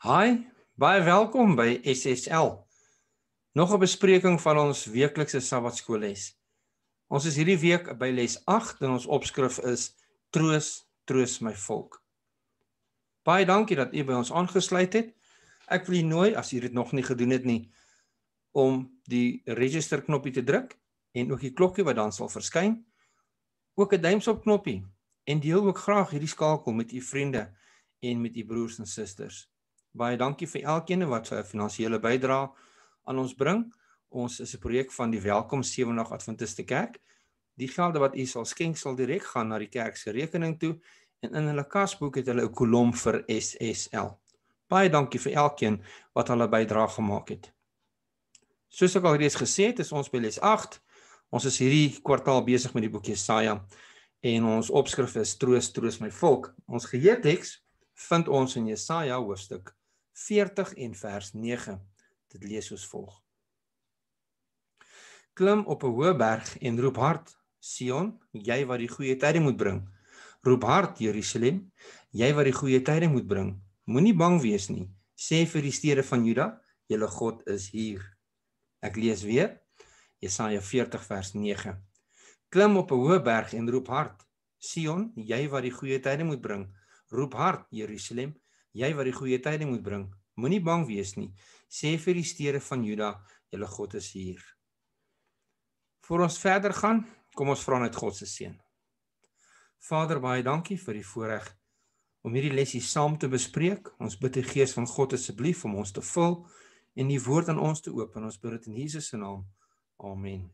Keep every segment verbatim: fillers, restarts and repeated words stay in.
Hi, baie welkom by S S L. Nog 'n bespreking van ons weeklikse Sabbatskoolles. Ons is hierdie week by les agt en ons opskrif is Troos, troos my volk. Baie dankie dat u by ons aangesluit het. Ek wil u nooi, as u dit nog nie gedoen het nie, om die register knoppie te druk en ook die klokkie wat dan sal verskyn. Ook 'n duimsop knoppie en deel ook graag hierdie skakel met u vriende en met u broers en susters. Baie dankie vir elkeen wat 'n finansiële bydrae aan ons bring. Ons is 'n projek van die Welkom Sewendag Adventiste Kerk. Die gelde wat u sal skenk sal direk gaan na die kerk se rekening toe en in hulle kasboek het hulle 'n kolom vir S S L. Baie dankie vir elkeen wat hulle bydrae gemaak het. Soos ek al reeds gesê het, is ons by les agt. Ons is hierdie kwartaal besig met die boek Jesaja en ons opskrif is Troos, troos my volk. Ons geheeteks vind ons in Jesaja hoofstuk veertig en vers nege. Dit lees soos volg. Klim op 'n hoë berg en roep hard, Sion, jy wat die goeie tyding moet bring. Roep hard, Jerusalem, jy wat die goeie tyding moet bring. Moenie bang wees nie, sê vir die stede van Juda, julle God is hier. Ek lees weer, Jesaja veertig vers nege. Klim op 'n hoë berg en roep hard, Sion, jy wat die goeie tyding moet bring. Roep hard, Jerusalem, jy wat die goeie tyding moet bring. Moenie bang wees nie, sê vir die stede van Juda, julle God is hier. Voor ons verder gaan, kom ons vra net God se seën. Vader, baie dankie vir die voorreg om hierdie lesie saam te bespreek. Ons bid die Gees van God asseblief om ons te vul en die woord aan ons te open. Ons bid dit in Jesus se naam. Amen.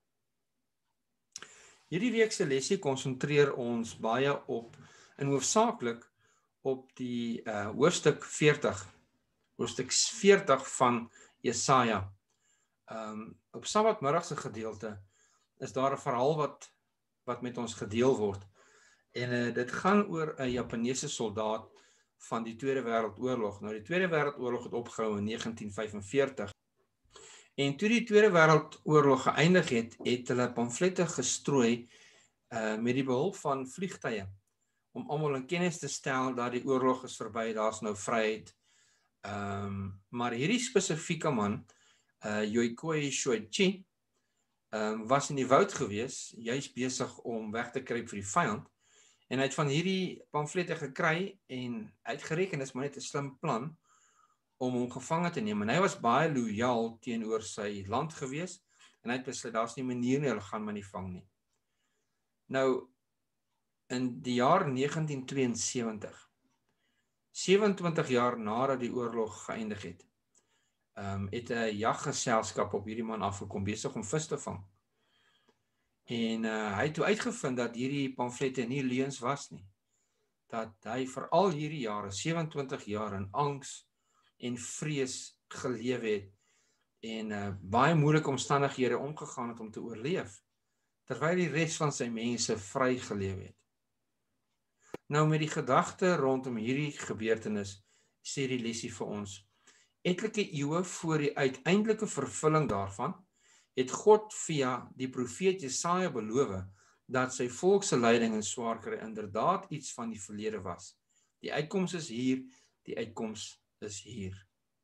Hierdie week se lesie konsentreer ons baie op en hoofsaaklik op die uh, hoofstuk veertig. Hoofstuk veertig van Jesaja. Um, op Sabbatmiddag se gedeelte is daar 'n verhaal wat wat met ons gedeel word. En uh, dit gaan oor 'n Japaneese soldaat van die Tweede Wêreldoorlog. Nou die Tweede Wêreldoorlog het opgehou in negentien vyf en veertig. En toe die Tweede Wêreldoorlog geëindig het, het hulle pamflette gestrooi uh, met die behulp van vliegtye om almal in kennis te stel dat die oorlog is verby, daar's nou vryheid. Um, maar hierdie spesifieke man, uh, Yoikoi Shoichi, um, was in die woud gewees, juist besig om weg te kruip vir die vyand, en hy het van hierdie pamflette gekry, en uitgereken is maar net 'n slim plan, om hom gevange te neem, en hy was baie loyaal teenoor sy land gewees, en hy het besluit, daar's nie manier nie, hulle gaan my nie vang nie. Nou, in die jaar negentien twee en sewentig, sewe-en-twintig jaar nadat die oorlog geëindig het, um, het 'n jaggeselskap op hierdie man afgekom, besig om vis te vang. En uh, hy het toe uitgevind dat hierdie pamflette nie leuns was nie. Dat hy vir al hierdie jare, sewe-en-twintig jaar in angs en vrees geleef het en uh, baie moeilike omstandighede omgegaan het om te oorleef, terwyl die res van sy mense vry geleef het. Nou met die gedagte rondom hierdie gebeurtenis, sê die lesie vir ons, etlike eeue voor die uiteindelike vervulling daarvan, het God via die profeet Jesaja beloof dat sy volk se lyding en swaar kry inderdaad iets van die verlede was. Die uitkoms is hier, die uitkoms is hier.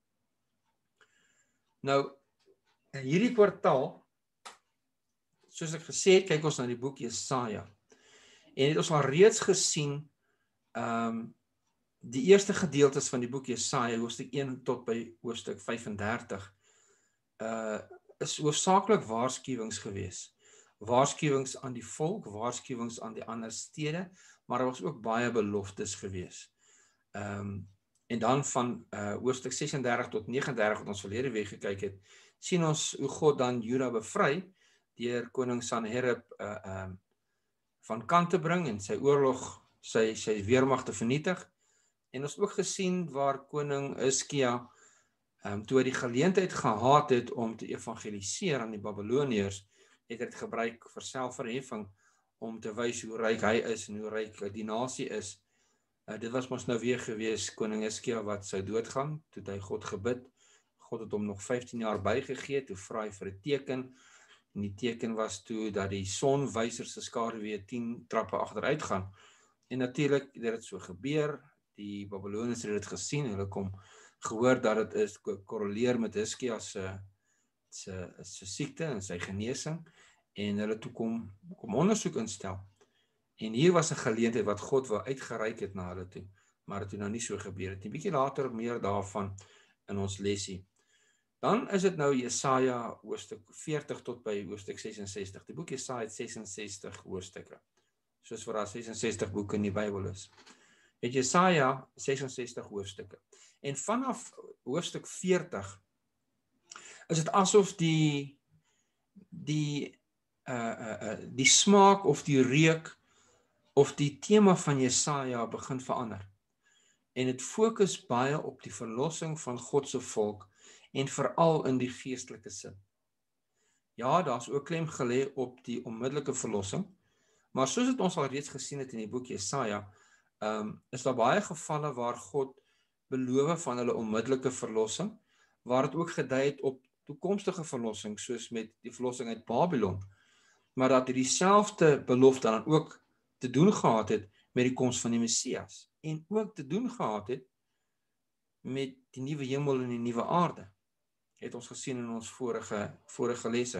Nou, in hierdie kwartaal, soos ek gesê het, kyk ons na die boek Jesaja. En het ons al reeds gesien, um, die eerste gedeeltes van die boek Jesaja, hoofstuk een tot by hoofstuk vyf en dertig, uh, is hoofsaaklik waarskuwings gewees. Waarskuwings aan die volk, waarskuwings aan die ander stede, maar daar was ook baie beloftes gewees. Um, en dan van uh, hoofstuk ses en dertig tot nege en dertig, wat ons verlede week gekyk het, sien ons hoe God dan Juda bevry, deur koning Sanherib uh, um, van kant te bring en sy oorlog, sy, sy weermag te vernietig. En ons ook gesien waar koning Hizkia, um, toe hy die geleentheid gehad het om te evangeliseer aan die Babyloniërs, het hy dit gebruik vir selfverheffing, om te wys hoe ryk hy is en hoe ryk die nasie is. Uh, dit was mos nou weer gewees, koning Hizkia wat sou doodgaan, toe het hy God gebid. God het hom nog vyftien jaar bygegee, toe vra hy vir 'n teken, en die teken was toe dat die sonwyser se skaduwee tien trappe agteruit gaan. En natuurlik het dit so gebeur, die Babyloniërs het dit gesien, hulle kom gehoor dat dit is korreleer met Hizkia se se se siekte en sy genesing en hulle toe kom kom ondersoek instel. En hier was 'n geleentheid wat God wou uitgereik het na hulle toe, maar dit het nou nie so gebeur het nie. Bietjie later meer daarvan in ons lesie. Dan is dit nou Jesaja hoofstuk veertig tot by hoofstuk ses en sestig. Die boek Jesaja het ses en sestig hoofstukke. Soos vir daar ses en sestig boeke in die Bybel is. Het Jesaja ses en sestig hoofstukke. En vanaf hoofstuk veertig is dit asof die die uh, uh, uh, die smaak of die reuk of die tema van Jesaja begin verander. En dit fokus baie op die verlossing van God se volk en veral in die geestelike sin. Ja, daar's ook klem gelê op die onmiddellike verlossing, maar soos het ons al reeds gesien het in die boek Jesaja, um, is daar baie gevalle waar God beloof van hulle onmiddellike verlossing, waar dit ook gedui het op toekomstige verlossing, soos met die verlossing uit Babylon, maar dat hierdie selfde belofte dan ook te doen gehad het met die koms van die Messias, en ook te doen gehad het met die nuwe hemel en die nuwe aarde, het ons gesien in ons vorige, vorige lesse.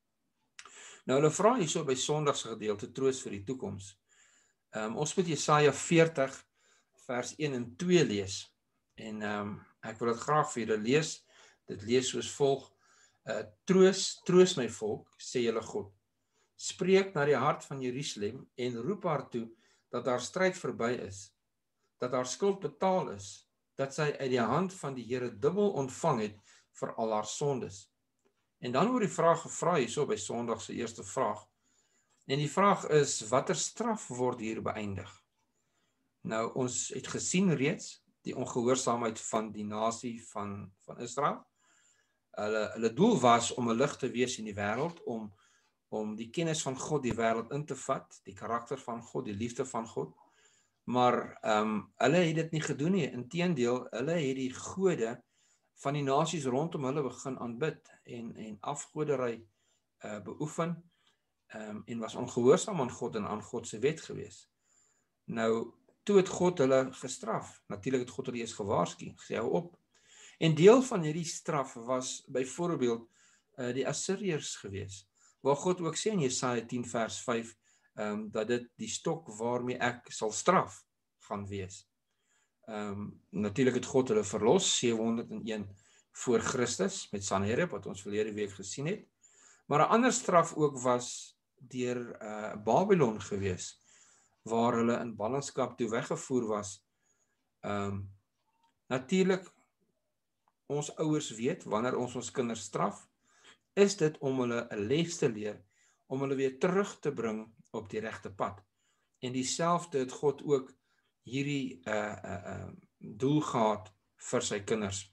Nou hulle vra hierso by Sondagse gedeelte troos vir die toekoms. Um, ons moet Jesaja veertig vers een en twee lees, en um, ek wil dit graag vir julle lees. Dit lees soos volg: uh, Troos, troos my volk, sê julle God. Spreek na die hart van Jerusalem en roep haar toe dat haar stryd verby is, dat haar skuld betaal is, dat sy uit die hand van die Here dubbel ontvang het vir al haar sondes. En dan word die vraag gevra hierso by Sondag se eerste vraag. En die vraag is, watter straf word hier beëindig? Nou, ons het gesien reeds die ongehoorsaamheid van die nasie van, van Israel. Hulle, hulle doel was om 'n lig te wees in die wêreld, om, om die kennis van God die wêreld in te vat, die karakter van God, die liefde van God. Maar um, hulle het dit nie gedoen nie. Inteendeel, hulle het die gode van die nasies rondom hulle begin aanbid en, en afgodery uh, beoefen um, en was ongehoorsaam aan God en aan God se wet gewees. Nou, toe het God hulle gestraf. Natuurlik het God hulle eers gewaarsku, gesê hou op. En deel van hierdie straf was byvoorbeeld uh, die Assiriërs gewees, waar God ook sê in Jesaja tien vers vyf, um, dat dit die stok waarmee ek sal straf gaan wees. Um, Natuurlik het God hulle verlos, sewehonderd en een voor Christus, met Sanherib, wat ons verlede week gesien het. Maar 'n ander straf ook was deur uh, Babylon gewees, waar hulle in ballingskap toe weggevoer was. Um, Natuurlik, ons ouers weet, wanneer ons ons kinders straf, is dit om hulle 'n les te leer, om hulle weer terug te bring op die regte pad. En dieselfde het God ook hierdie uh, uh, uh, doel gehad vir sy kinders.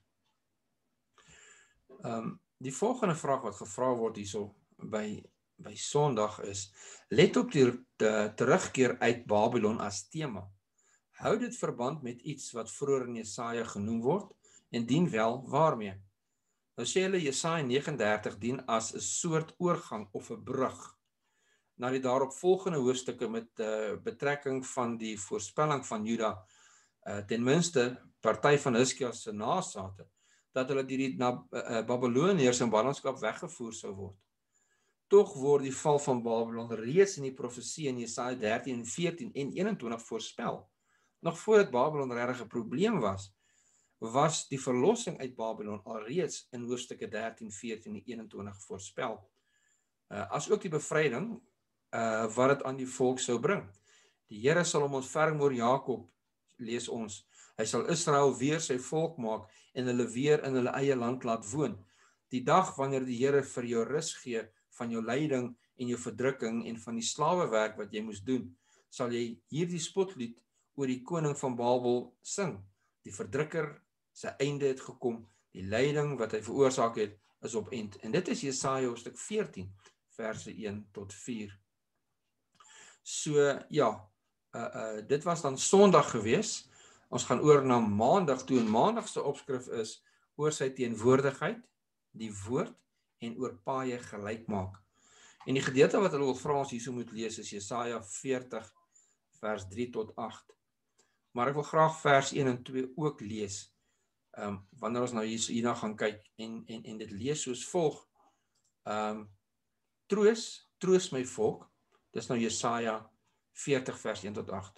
Um, die volgende vraag wat gevra word hierso by, by Sondag is, let op die te, terugkeer uit Babylon as tema. Hou dit verband met iets wat vroeër in Jesaja genoem word, en dien wel waarmee? Nou sê hulle Jesaja nege en dertig dien as 'n soort oorgang of 'n brug na die daaropvolgende hoofstukke met uh, betrekking van die voorspelling van Juda, uh, ten minste party van Hizkia se nasate, dat hulle die na uh, Babyloniërs in ballingskap weggevoer sou word. Tog word die val van Babylon reeds in die profesie in Jesaja dertien en veertien en eenentwintig voorspel. Nog voordat Babylon regtig 'n probleem was, was die verlossing uit Babylon alreeds in hoofstukke dertien, veertien en eenentwintig voorspel. Uh, as ook die bevryding uh, wat dit aan die volk sou bring. Die Here sal hom ontferm oor Jakob, lees ons. Hy sal Israel weer sy volk maak en hulle weer in hulle eie land laat woon. Die dag wanneer die Here vir jou rus gee van jou lyding en jou verdrukking en van die slawewerk wat jy moes doen, sal jy hierdie spotlied oor die koning van Babel sing. Die verdrukker, sy einde het gekom, die lyding wat hy veroorsaak het, is op end. En dit is Jesaja hoofstuk veertien, verse een tot vier. So, ja, uh, uh, dit was dan Sondag gewees. Ons gaan oor na Maandag toe, en Maandag se opskrif is oor sy teenwoordigheid, die woord, en oor paaie gelyk maak. En die gedeelte wat hulle wil vra ons hierso moet lees is Jesaja veertig, vers drie tot agt. Maar ek wil graag vers een en twee ook lees. um, wanneer ons nou hier, hierna gaan kyk, en, en, en dit lees soos volg, um, troos, troos my volk, dis nou Jesaja veertig vers een tot agt.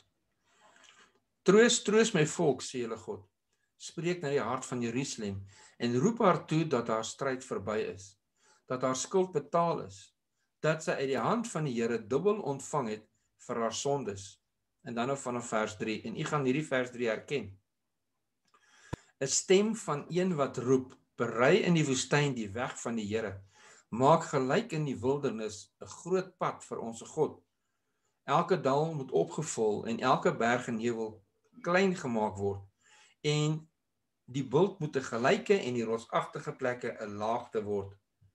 Troos, troos my volk, sê julle God, spreek na die hart van Jerusalem, en roep haar toe dat haar stryd verby is, dat haar skuld betaal is, dat sy uit die hand van die Here dubbel ontvang het vir haar sondes. En dan nou vanaf vers drie, en u gaan hierdie vers drie herken. 'n Stem van een wat roep, berei in die woestyn die weg van die Here, maak gelyk in die wildernis 'n groot pad vir ons God. Elke dal moet opgevul en elke berg en heuwel klein gemaak word, en die bult moet 'n gelyke en die rotsagtige plekke 'n laagte word.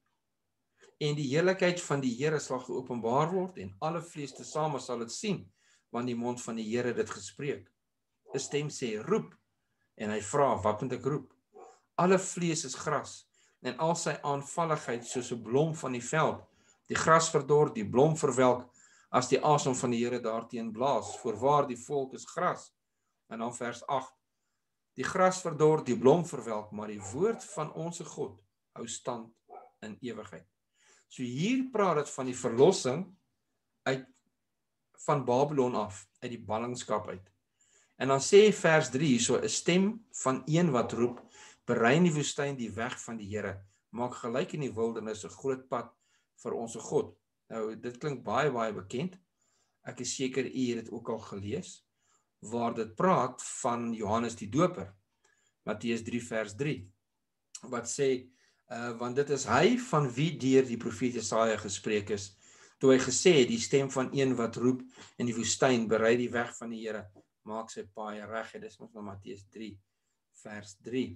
En die heerlikheid van die Here sal geopenbaar word, en alle vlees tesame sal dit sien, want die mond van die Here het dit gespreek. 'n Stem sê, roep, en hy vra, wat moet ek roep? Alle vlees is gras, en al sy aanvalligheid soos 'n blom van die veld. Die gras verdor, die blom verwelk, as die asem van die Here daarteen blaas. Voorwaar die volk is gras. En dan vers agt. Die gras verdor, die blom verwelk, maar die woord van onze God hou stand in ewigheid. So hier praat het van die verlossing uit van Babylon af, uit die ballingskap uit. En dan sê vers drie, so 'n stem van een wat roep, berei in die woestyn die weg van die Here, maak gelyk in die wildernis 'n groot pad vir ons God. Nou, dit klink baie, baie bekend. Ek is seker u het dit ook al gelees, waar dit praat van Johannes die Doper, Matteus drie vers drie, wat sê, uh, want dit is hy van wie deur die profeet Jesaja gespreek is, toe hy gesê het, die stem van een wat roep in die woestyn, berei die weg van die Here, maak sy paaie reg. Dis ons nou Matteus drie vers drie.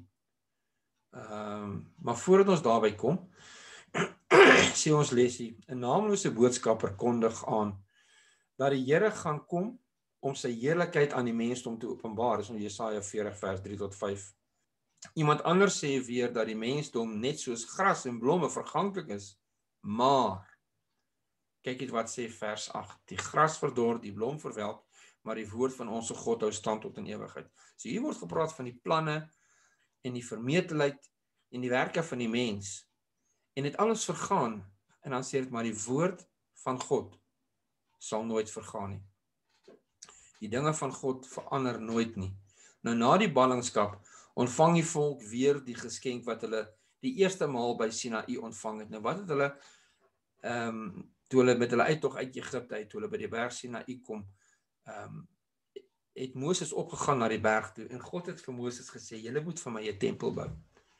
Um, maar voordat ons daarby kom, sê ons lesie, 'n naamlose boodskapper kondig aan, dat die Here gaan kom, om sy heerlikheid aan die mensdom te openbaar. Dis in Jesaja veertig vers drie tot vyf. Iemand anders sê weer, dat die mensdom net soos gras en blomme verganklik is, maar, kyk het wat sê vers agt, die gras verdor, die blom verwelk, maar die woord van onze God hou stand tot in ewigheid. So hier word gepraat van die planne, en die vermetelheid, en die werke van die mens, en dit alles vergaan, en dan sê dit, maar die woord van God sal nooit vergaan nie. Die dinge van God verander nooit nie. Nou na die ballingskap, ontvang die volk weer die geskenk wat hulle die eerste maal by Sinaï ontvang het. Nou wat het hulle, um, toe hulle met hulle uittog uit Egipte uit, toe hulle by die berg Sinaï kom, um, het Moses opgegaan na die berg toe, en God het vir Moses gesê, julle moet vir my 'n tempel bou.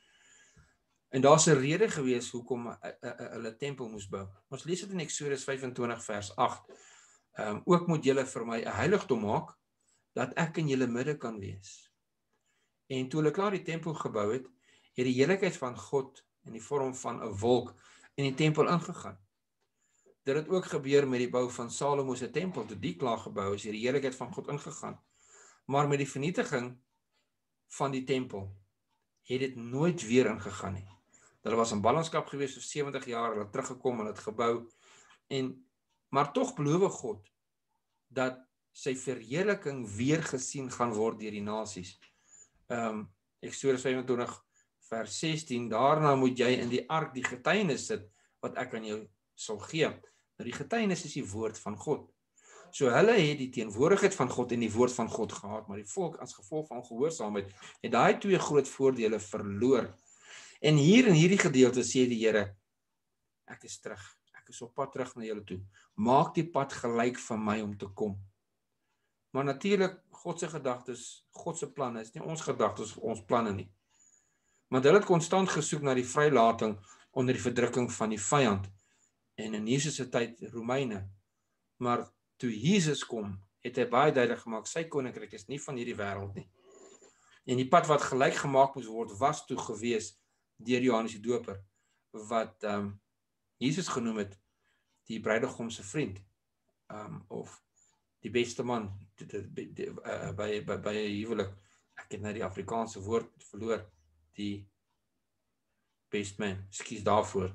En daar's 'n rede gewees hoekom hulle 'n tempel moes bou. Ons lees dit in Eksodus vyf-en-twintig vers agt. Um, ook moet julle vir my 'n heiligdom maak, dat ek in julle midde kan wees. En toe hulle klaar die tempel gebou het, het die heerlikheid van God in die vorm van 'n wolk in die tempel ingegaan. Dit het ook gebeur met die bou van Salomo se tempel, toe die klaar gebou is, het die heerlikheid van God ingegaan. Maar met die vernietiging van die tempel, het dit nooit weer ingegaan nie. Hulle was in ballingskap gewees vir sewentig jaar, hulle het teruggekom en het gebou, en, maar tog beloof God, dat sy verheerliking weer gesien gaan word deur die nasies. Um, Eksodus vyf-en-twintig vers sestien, daarna moet jy in die ark die getuienis sit, wat ek aan jou sal gee. Nou die getuienis is die woord van God. So hulle het die teenwoordigheid van God en die woord van God gehad, maar die volk as gevolg van gehoorsaamheid, het daai twee groot voordele verloor. En hier in hierdie gedeelte sê die Here, ek is terug, ek is op pad terug na julle toe, maak die pad gelyk vir my om te kom. Maar natuurlik, God se gedagtes, God se planne, is nie ons gedagtes of ons planne nie. Want hulle het konstant gesoek na die vrylating onder die verdrukking van die vyand, en in Jesus se tyd Romeine. Maar toe Jesus kom, het hy baie duidelik gemaak, sy koninkryk is nie van hierdie wêreld nie. En die pad wat gelyk gemaak moes word, was toe gewees deur Johannes die Doper, wat um, Jesus genoem het, die bruidegom se vriend, um, of die beste man, die, die, die, uh, by, by, by 'n huwelik, ek het nou die Afrikaanse woord verloor, die best man, ekskuus daarvoor.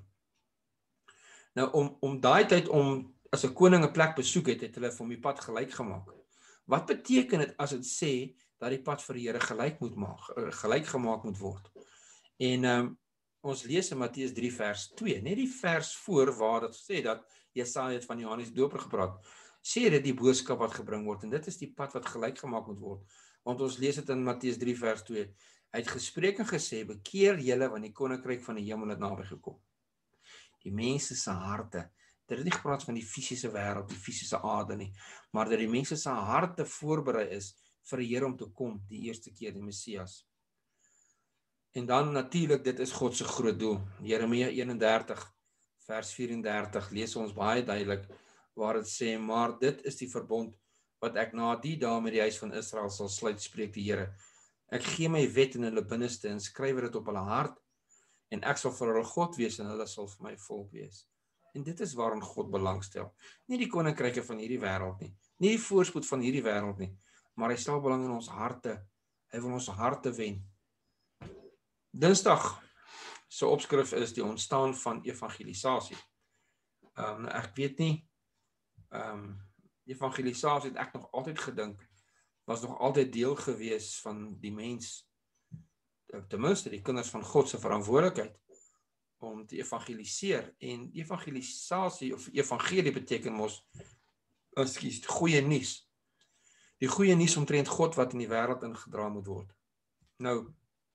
Nou, om, om daai tyd, om as 'n koning 'n plek besoek het, het hulle vir hom die pad gelyk gemaak. Wat beteken dit as dit sê, dat die pad vir die Here gelyk moet maak, gelyk gemaak moet word. En um, ons lees in Matteus drie vers twee, net die vers voor waar dit sê dat Jesaja het van Johannes die Doper gepraat, sê dit die boodskap wat gebring word, en dit is die pad wat gelyk gemaak moet word, want ons lees dit in Matteus drie vers twee, hy het gespreek en gesê, bekeer julle, want die koninkryk van die hemel het naby gekom. Die mense se harte, dit het nie gepraat van die fisiese wêreld, die fisiese aarde nie, maar dat die mense se harte voorberei is vir die Here om te kom, die eerste keer, die Messias. En dan natuurlik, dit is God se groot doel. Jeremia eenendertig, vers vierendertig, lees ons baie duidelik, waar het sê, maar dit is die verbond, wat ek na die dae met die huis van Israel sal sluit, spreek die Here. Ek gee my wet in hulle binneste, en skryf dit op hulle hart, en ek sal vir hulle God wees, en hulle sal vir my volk wees. En dit is waarin God belangstel. Nie die koninkryke van hierdie wêreld nie, nie die voorspoed van hierdie wêreld nie, maar hy stel belang in ons harte, hy wil ons harte wen. Dinsdag se opskrif is die ontstaan van evangelisasie. Um, ek weet nie, um, evangelisasie het ek nog altyd gedink, was nog altyd deel gewees van die mens, ten minste die kinders van God se verantwoordelikheid, om te evangeliseer, en evangelisasie of evangelie beteken mos, ekskuus, goeie nuus. Die goeie nuus omtrent God wat in die wêreld ingedra moet word. Nou,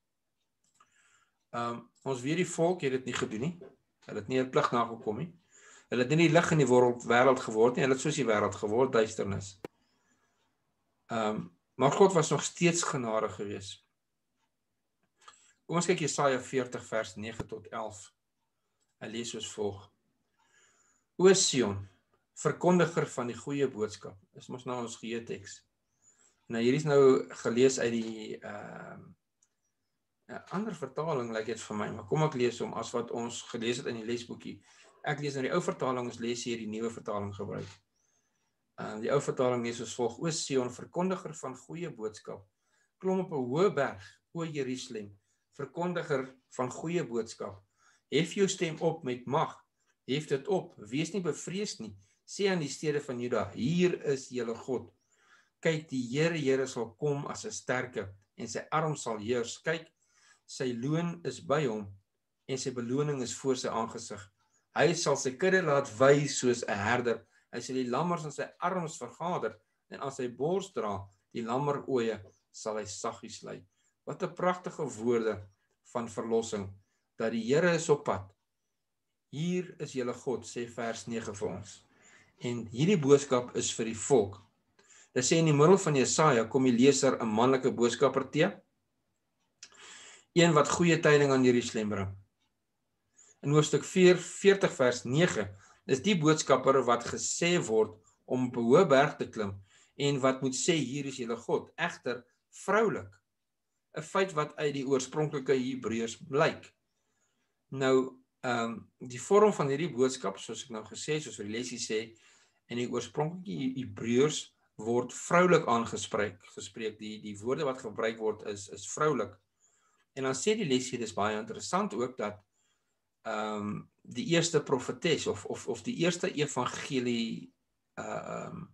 um, ons weet die volk het dit nie gedoen nie, hulle het nie hulle plig nagekom nie, hulle het nie die lig in die wêreld geword nie, hulle het soos die wêreld geword, duisternis. Um, maar God was nog steeds genadig gewees. Kom ons kyk Jesaja veertig vers nege tot elf. Hy lees soos volg. O Sion, verkondiger van die goeie boodskap. Dis mos nou ons geheeteks. Nou hier is nou gelees uit die uh, ander vertaling, lyk dit vir my, maar kom ek lees hom as wat ons gelees het in die lesboekie. Ek lees nou die ou vertaling, ons lees hier die nuwe vertaling gebruik. Uh, die ou vertaling lees soos volg. O Sion, verkondiger van goeie boodskap. Klom op 'n hoë berg, o Jerusalem, verkondiger van goeie boodskap. Hef jou stem op met mag, hef dit op, wees nie bevrees nie, sê aan die stede van Juda, hier is julle God. Kyk, die Here, Here sal kom as 'n sterke, en sy arm sal heers. Kyk, sy loon is by hom, en sy beloning is voor sy aangesig. Hy sal sy kudde laat wy soos 'n herder, hy sal die lammers in sy arms vergader, en aan sy bors dra, die lammeroë sal hy saggies lei. Wat 'n pragtige woorde van verlossing, dat die Here is op pad. Hier is julle God, sê vers nege vir ons. En hierdie boodskap is vir die volk. Dit sê in die middel van Jesaja kom die leser 'n manlike boodskapper te, een wat goeie tyding aan Jerusalem bring. In hoofstuk veertig vers nege is die boodskapper wat gesê word om op 'n hoë berg te klim, en wat moet sê, hier is julle God, egter vroulik. 'n Feit wat uit die oorspronklike Hebreërs blyk. Nou, um, die vorm van hierdie boodskap, soos ek nou gesê, soos wat die lesie sê, in die oorspronklike Hebreërs word vroulik aangespreek, gespreek, die, die woorde wat gebruik word is, is vroulik. En dan sê die lesie, dis baie interessant ook, dat um, die eerste profetes, of, of, of die eerste evangelie, uh, um,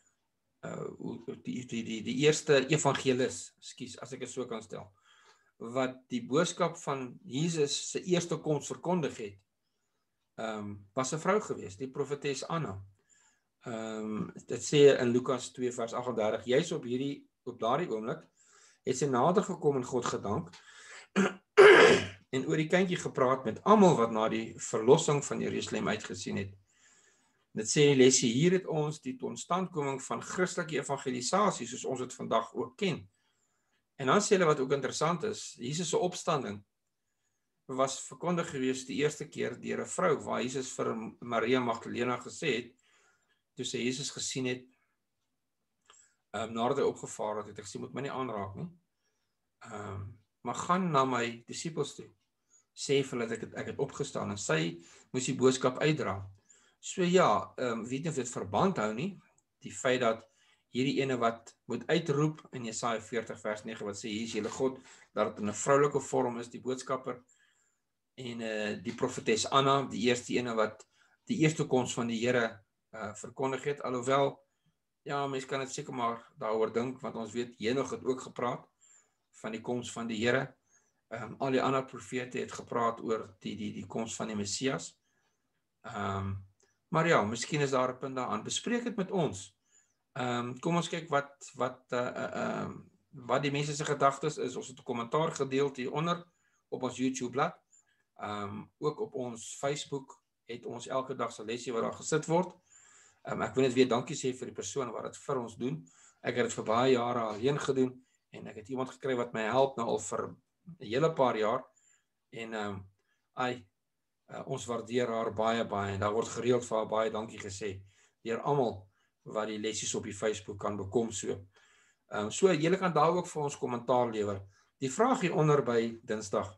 uh, die, die, die, die eerste evangelis, ekskuus, as ek het so kan stel, wat die boodskap van Jesus se eerste koms verkondig het, um, was 'n vrou gewees, die profetes Anna. Um, dit sê in Lukas twee vers agt en dertig, juis op hierdie, op daardie oomblik, het sy nader gekom en God gedank, en oor die kindjie gepraat met almal wat na die verlossing van Jerusalem uitgesien het. Dit sê die lesie, hier het ons die totstandkoming van Christelike evangelisasie, soos ons het vandag ook ken. En dan sê hulle wat ook interessant is, Jesus se opstanding was verkondig gewees die eerste keer deur 'n vrou, waar Jesus vir Maria Magdalena gesê het, toe sy Jesus gesien het, um, nadat hy opgevaar het, het ek gesê, moet my nie aanraak nie, um, maar gaan na my disippels toe, sê vir hulle dat ek het, ek het opgestaan, en sy moes die boodskap uitdra. So ja, um, weet nie of dit verband hou nie, die feit dat hierdie ene wat moet uitroep in Jesaja veertig vers nege, wat sê, hier is julle God, dat het in 'n vroulike vorm is, die boodskapper, en uh, die profetes Anna, die eerste ene wat die eerste koms van die Here uh, verkondig het, alhoewel Ja, mense kan dit seker maar daaroor dink, want ons weet Henog het ook gepraat van die koms van die Here. Ehm um, al die ander profete het gepraat oor die die die koms van die Messias. Ehm um, maar ja, miskien is daar 'n punt daaraan. Bespreek dit met ons. Ehm um, kom ons kyk wat wat uh ehm uh, uh, wat die mense se gedagtes is. Ons het 'n kommentaar gedeel hieronder op ons YouTube bladsy. Ehm um, ook op ons Facebook het ons elke dag se lesie wat daar gesit word. Um, ek wil net weer dankie sê vir die persoon wat dit vir ons doen. Ek het dit vir baie jare alleen gedoen en ek het iemand gekry wat my help nou al vir 'n hele paar jaar en ehm um, ai uh, ons waardeer haar baie baie en daar word gereeld vir haar baie dankie gesê deur almal wat die lessies op die Facebook kan bekom so. Ehm um, so julle kan daar ook vir ons kommentaar lewer. Die vraag hier onder by Dinsdag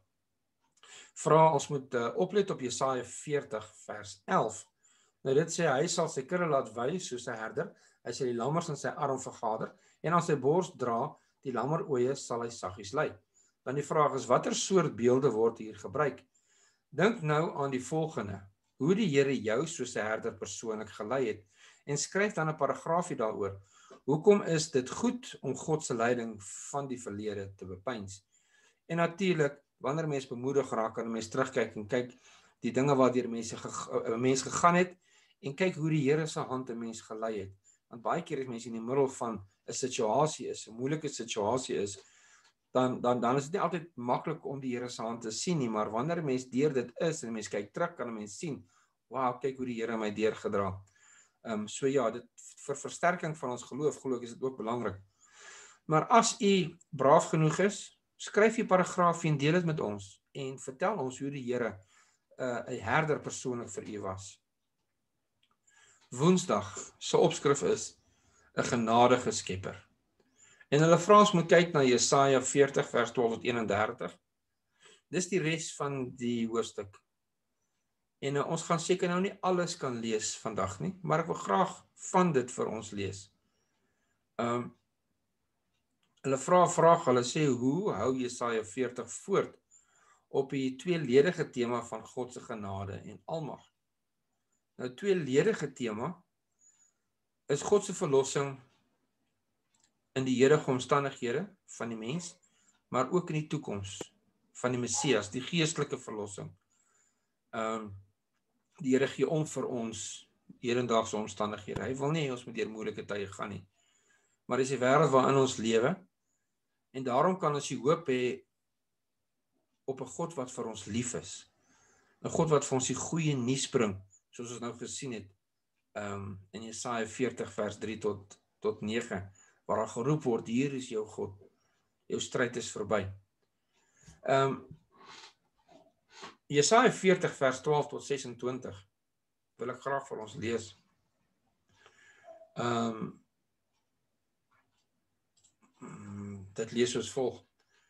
vra ons moet uh, oplet op Jesaja veertig vers elf. Nou dit sê hy sal sy kudde laat wy soos 'n herder, hy sal die lammers in sy arm vergader en aan sy bors dra, die lammeroeie sal hy saggies lei. Dan die vraag is watter soort beelde word hier gebruik? Dink nou aan die volgende: hoe die Here jou soos 'n herder persoonlik gelei het en skryf dan 'n paragraafie daaroor. Hoekom is dit goed om God se leiding van die verlede te bepeins? En natuurlik, wanneer mens bemoedig raak, kan 'n mens terugkyk en kyk die dinge waardeur mense ge, mens gegaan het en kyk hoe die Here se hand 'n mens gelei het. Want baie keer as mense in die middel van 'n situasie is, 'n moeilike situasie is, dan dan dan is dit nie altyd maklik om die Here se hand te sien nie, maar wanneer 'n mens deur dit is en 'n mens kyk terug, kan 'n mens sien, wow, kyk hoe die Here my deurgedra. Ehm um, so ja, dit vir versterking van ons geloof, glo ek is dit ook belangrik. Maar as u braaf genoeg is, skryf die paragraafie en deel dit met ons en vertel ons hoe die Here 'n uh, herder persoonlik vir u was. Woensdag se opskrif is 'n genadige skepper. En hulle vra ons moet kyk na Jesaja veertig vers twaalf tot eenendertig. Dis die res van die hoofstuk. En uh, ons gaan seker nou nie alles kan lees vandag nie, maar ek wil graag van dit vir ons lees. Ehm um, hulle vra 'n vraag, hulle sê hoe hou Jesaja veertig voort op die tweeledige tema van God se genade en almag. Nou tweeledige tema is God se verlossing in die huidige omstandighede van die mens, maar ook in die toekoms van die Messias, die geestelike verlossing. Ehm um, die Here gee om vir ons hedendaagse omstandighede. Hy wil nie ons met deur moeilike tye gaan nie. Maar dis die wêreld waarin ons lewe en daarom kan ons die hoop hê op 'n God wat vir ons lief is. 'n God wat vir ons die goeie nuus bring, soos ons nou gesien het, um, in Jesaja veertig vers drie tot tot nege, waar daar geroep word, hier is jou God, jou stryd is verby. Um, Jesaja veertig vers twaalf tot ses en twintig wil ek graag vir ons lees. Um, dit lees soos volg.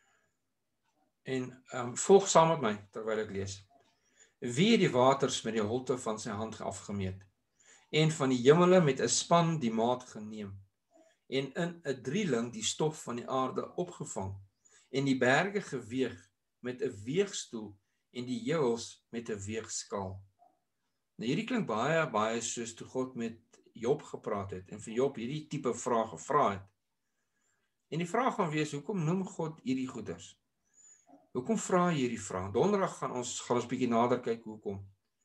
En um, volg saam met my terwyl ek lees. Wie het die waters met die holte van sy hand afgemeet, en van die hemele met 'n span die maat geneem, en in 'n drieling die stof van die aarde opgevang, en die berge geweeg met 'n weegstoel, en die heuwels met 'n weegskaal. Nou hierdie klink baie, baie soos toe God met Job gepraat het, en vir Job hierdie tipe vraag gevra het. En die vraag gaan wees, hoekom noem God hierdie goeders? Hoekom vra jy hierdie vraag? Donderdag gaan ons gaan ons bietjie nader kyk hoekom.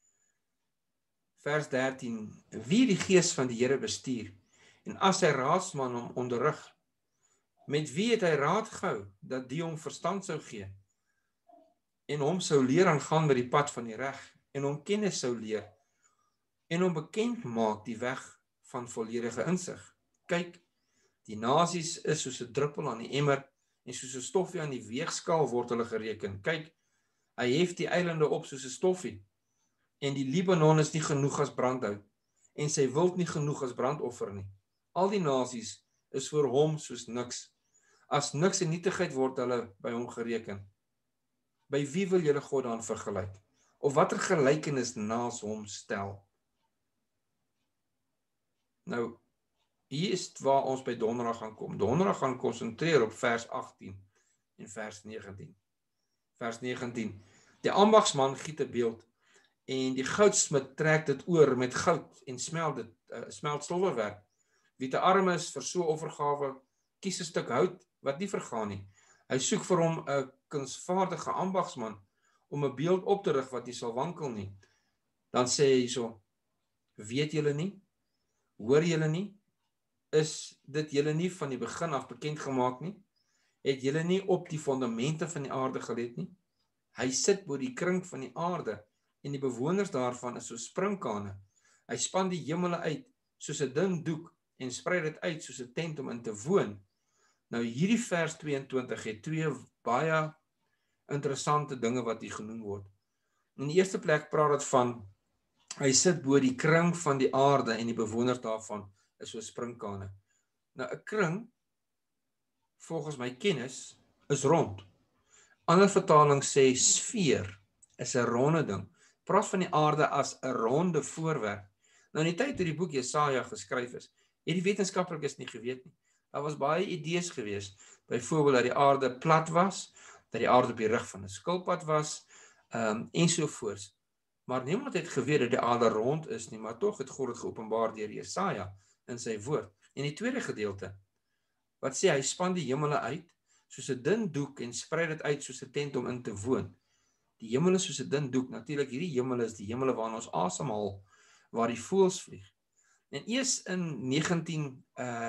Vers dertien. Wie die gees van die Here bestuur en as sy raadsman hom onderrig, met wie het hy raad gehou dat die hom verstand sou gee en hom sou leer aangaan met die pad van die reg en hom kennis sou leer en hom bekend maak die weg van volledige insig. Kyk, die nasies is soos 'n druppel aan die emmer en soos 'n stoffie aan die weegskaal word hulle gereken. Kyk, hy hef die eilande op soos 'n stoffie, en die Libanon is nie genoeg as brandhout, en sy wild nie genoeg as brandoffer nie. Al die nasies is vir hom soos niks. As niks en nietigheid word hulle by hom gereken. By wie wil julle God dan vergelyk? Of watter gelykenis naas hom stel? Nou, hier is waar ons by donderdag gaan kom. Donderdag gaan konsentreer op vers agttien en vers negentien. Vers negentien. Die ambagsman giet 'n beeld en die goudsmid trek dit oor met goud en smelt dit uh, smelt silwerwerk. Wie te arm is vir so 'n offergawe, kies 'n stuk hout wat nie vergaan nie. Hy soek vir hom 'n kunsvaardige ambagsman om 'n beeld op te rig wat nie sal wankel nie. Dan sê hy hierso, weet julle nie? Hoor julle nie? Is dit julle nie van die begin af bekend gemaak nie? Het julle nie op die fondamente van die aarde gelet nie? Hy sit bo die kring van die aarde en die bewoners daarvan is so sprinkane. Hy span die hemele uit soos 'n dun doek en sprei dit uit soos 'n tent om in te woon. Nou hierdie vers tweeëntwintig het twee baie interessante dinge wat hier genoem word. In die eerste plek praat dit van hy sit bo die kring van die aarde en die bewoners daarvan is so sprinkane. Nou 'n kring volgens my kennis is rond. Ander vertalings sê sfeer is 'n ronde ding. Praat van die aarde as 'n ronde voorwerp. Nou in die tyd toe die boek Jesaja geskryf is, het die wetenskaplikes nie geweet nie. Daar was baie idees geweest, byvoorbeeld dat die aarde plat was, dat die aarde op die rug van 'n skilpad was, um, ensovoorts. Maar niemand het geweet dat die aarde rond is nie, maar tog het God dit geopenbaar deur Jesaja in sy woord. En die tweede gedeelte, wat sê hy span die hemele uit soos 'n dun doek en sprei dit uit soos 'n tent om in te woon. Die hemel is soos 'n dun doek. Natuurlik hierdie hemel is die hemele waarin ons asemhaal, waar die voëls vlieg. En eers in negentien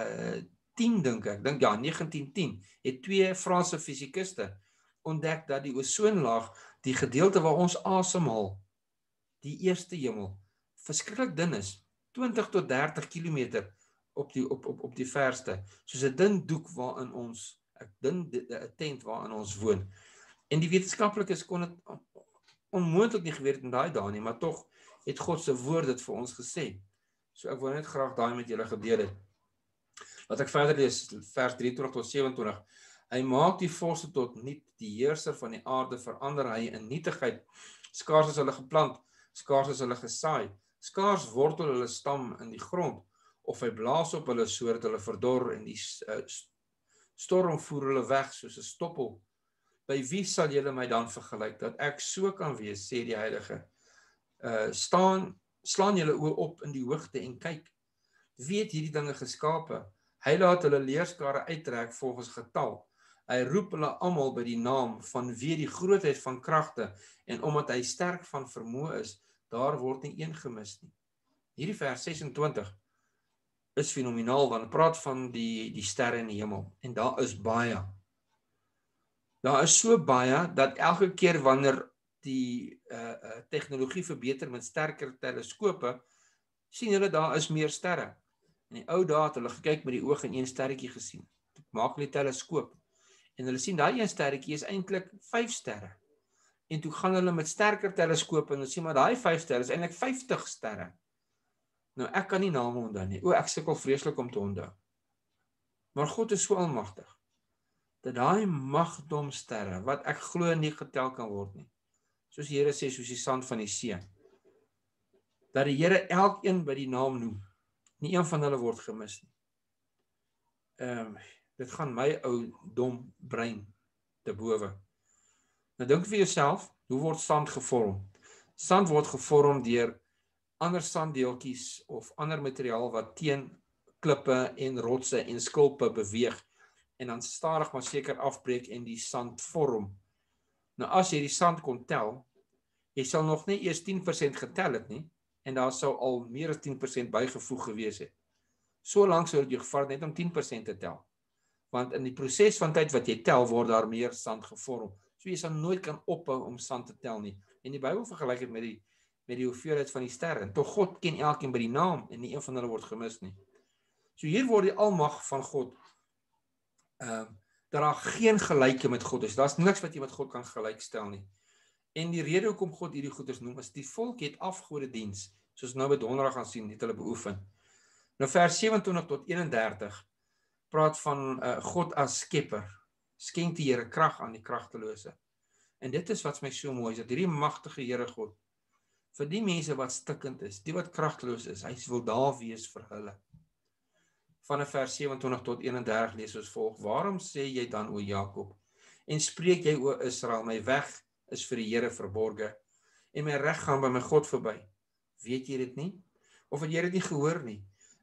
tien dink ek, dink ja, negentien tien het twee Franse fisikuste ontdek dat die ozonlaag, die gedeelte waar ons asemhaal, die eerste hemel, verskriklik dun is, twintig tot dertig kilometer op die op op op die verste, soos 'n dun doek waarin ons 'n dun 'n tent waarin ons woon. En die wetenskaplikes kon dit onmoontlik nie geweet in daai dae nie, maar tog het God se woord dit vir ons gesê. So ek wil net graag daai met julle gedeel het. Laat ek verder lees, vers drieëntwintig tot sewenentwintig. Hy maak die vorste tot niet, die heerser van die aarde verander hy in nietigheid. Skaars is hulle geplant, skaars is hulle gesaai, skaars wortel hulle stam in die grond, of hy blaas op hulle sodat hulle verdor en die uh, storm voer hulle weg soos 'n stoppel. By wie sal julle my dan vergelyk dat ek so kan wees, sê die Heilige. Uh, staan, slaan julle oë op in die hoogte en kyk. Wie het hierdie dinge geskape? Hy laat hulle leerskare uittrek volgens getal. Hy roep hulle almal by die naam van wie die grootheid van kragte en omdat hy sterk van vermoë is, daar word nie een gemis nie. Hierdie vers sesentwintig is fenomenaal want praat van die die sterre in die hemel en daar is baie. Daar is so baie dat elke keer wanneer die uh, uh, tegnologie verbeter met sterker teleskope, sien hulle daar is meer sterre. In die ou dae het hulle gekyk met die oog en een sterretjie gesien. Maak hulle die teleskoop en hulle sien daai een sterretjie is eintlik vyf sterre. En toe gaan hulle met sterker teleskope en hulle sien maar daai vyf sterre is eintlik vyftig sterre. Nou ek kan nie name onthou nie. O, ek sukkel vreeslik om te onthou. Maar God is so almagtig dat daai magdomsterre wat ek glo nie getel kan word nie. Soos die Here sê, soos die sand van die see. Dat die Here elkeen by die naam noem. Nie een van hulle word gemis nie. Ehm um, dit gaan my ou dom brein te bowe. Nou dink vir jouself, hoe word sand gevorm? Sand word gevorm deur ander sanddeeltjies of ander materiaal wat teen klippe en rotse en skulpe beweeg en dan stadig maar seker afbreek en die sand vorm. Nou as jy die sand kon tel, jy sal nog nie eers tien persent getel het nie en daar sou al meer as tien persent bygevoeg gewees het. So lank sou dit jou gevat net om tien persent te tel. Want in die proses van tyd wat jy tel, word daar meer sand gevorm. So jy sal nooit kan ophou om sand te tel nie. En die Bybel vergelyk dit met die met die hoeveelheid van die sterre. En tog God ken elkeen by die naam en nie een van hulle word gemis nie. So hier word die almag van God uh, dat daar geen gelyke met God is. Daar's niks wat jy met God kan gelykstel nie. En die rede hoekom God hierdie goeders noem is die volk het afgode diens, soos nou by donderdag gaan sien, het hulle beoefen. Nou vers sewenentwintig tot eenendertig praat van uh, God as skepper. Skenk die Here krag aan die kragtelose. En dit is wat my so mooi is, dat hierdie magtige Here God vir die mense wat stikkend is, die wat kragteloos is, hy wil daar wees vir hulle. Vanaf vers sewenentwintig tot eenendertig lees ons volg: Waarom sê jy dan, o Jakob, en spreek jy, o Israel, my weg is vir die Here verborge, en my reg gaan by my God verby? Weet jy dit nie? Of het jy dit nie gehoor nie?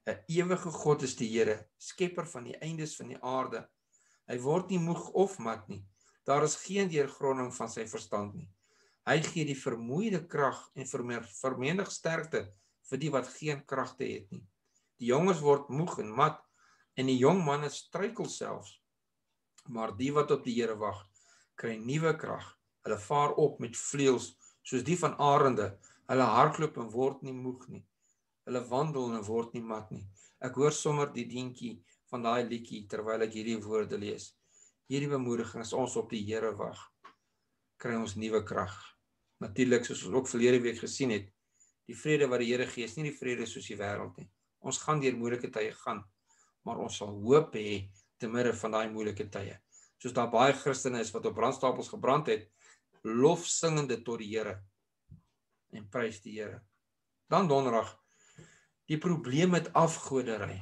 'n ewige God is die Here, skepper van die eindes van die aarde. Hy word nie moeg of mat nie. Daar is geen deurgronding van sy verstand nie. Hy gee die vermoeide krag en vermenig sterkte vir die wat geen kragte het nie. Die jonges word moeg en mat, en die jong manne struikel selfs. Maar die wat op die Here wag, kry nuwe krag. Hulle vaar op met vleuels, soos die van arende. Hulle hardloop en word nie moeg nie. Hulle wandel en word nie mat nie. Ek hoor sommer die dientjie van daai liedjie terwyl ek hierdie woorde lees. Hierdie bemoediging, as ons op die Here wag, kry ons nuwe krag. Natuurlik, soos ons ook verlede week gesien het, die vrede wat die Here gee, is nie die vrede soos die wêreld nie. Ons gaan deur moeilike tye gaan, maar ons sal hoop hê te midde van daai moeilike tye. Soos daar baie Christene is wat op brandstapels gebrand het, lofsingende tot die Here en prys die Here. Dan donderdag, die probleem met afgoderry.